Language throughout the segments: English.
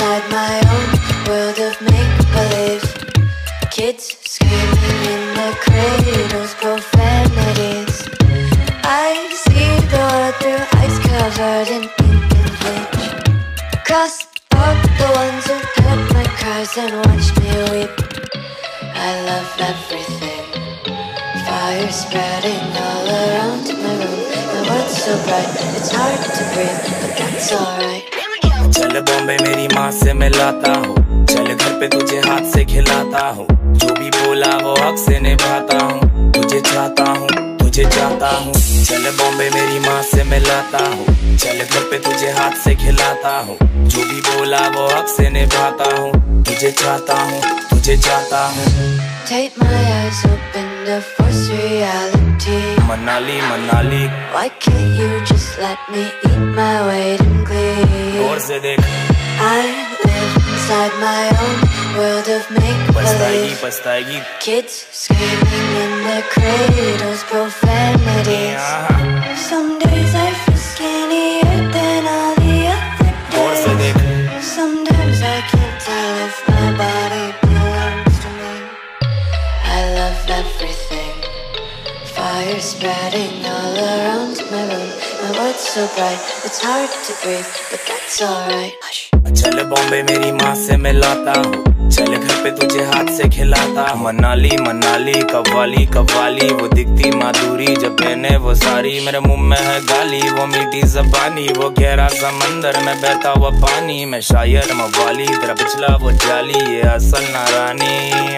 inside my own world of make-believe. Kids screaming in their cradles, profanities. I see the world through ice covered in ink and bleach. Cross out the ones who heard my cries and watched me weep. I love everything. Fire spreading all around my room. My world's so bright, it's hard to breathe, but that's alright. चल बॉम्बे मेरी माँ से मिलाता हूँ, चल घर पे तुझे हाथ से खिलाता हूँ, जो भी बोला वो हक से निभाता हूँ, तुझे चाहता हूँ, तुझे चाहता हूँ। चल बॉम्बे मेरी माँ से मिलाता हूँ, चल घर पे तुझे हाथ से खिलाता हूँ, जो भी बोला वो हक से निभाता हूँ, तुझे चाहता हूँ, तुझे चाहता हूँ। Take my eyes open to force reality. Manali Manali, why can't you just let me eat my weight in glee? और से देख, I live inside my own world of make-believe. पछताएगी, Kids screaming in their cradles, profanities. Some days I feel skinnier than all the other और से days. देख, Sometimes I can't tell if my body belongs to me. I love everything. Fire spreading all around my room. My world's so bright, it's hard to breathe, but that's alright. Hush. चल बॉम्बे मेरी माँ से मिलाता हूँ, चल घर पे तुझे हाथ से खिलाता हूँ। मनाली मनाली कव्वाली कव्वाली, वो दिखती माधुरी जब पहने वो सारी, मेरे मुंह में है गाली, वो मीठी ज़बानी, वो गहरा समंदर में बहता हुआ पानी। मैं शायर मवाली, तेरा पिछला वो जाली, ये असल नारानी।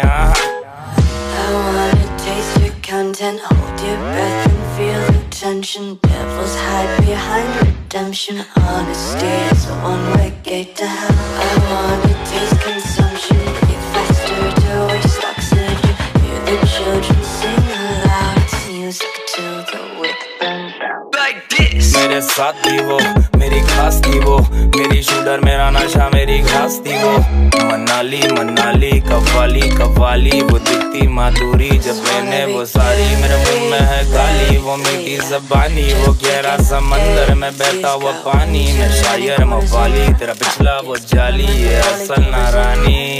I wanna taste your content, hold your breath and feel the tension. Devils hide behind redemption. Honesty is a one-way gate to hell. I wanna taste consumption, breathe faster to waste oxygen. Hear the children sing aloud, it's music till the wick burns out. Like this. मेरे साथ थी वो, मेरी खास थी वो, मेरी shooter मेरा नशा मेरी घास थी वो। मनाली मनाली कव्वाली कव्वाली, वो दिखती माधुरी जब मैंने वो सारी, मेरे मुंह में है गाली, वो मीठी ज़बानी, वो गहरा समंदर में बहता हुआ पानी। मैं शायर मवाली, तेरा पिछला वो जाली, ये असल नारानी।